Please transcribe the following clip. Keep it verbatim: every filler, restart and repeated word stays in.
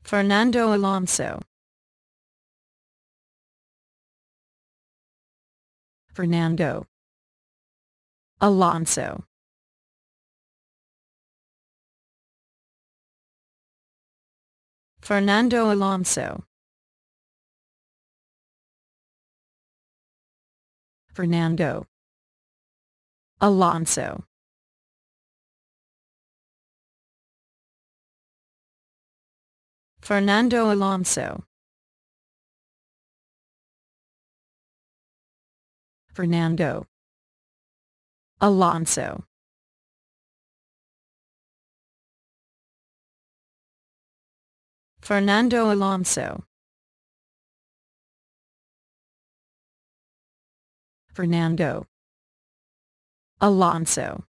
Fernando Alonso. Fernando Alonso. Fernando Alonso. Fernando Alonso. Fernando Alonso. Fernando Alonso. Fernando Alonso. Fernando Alonso.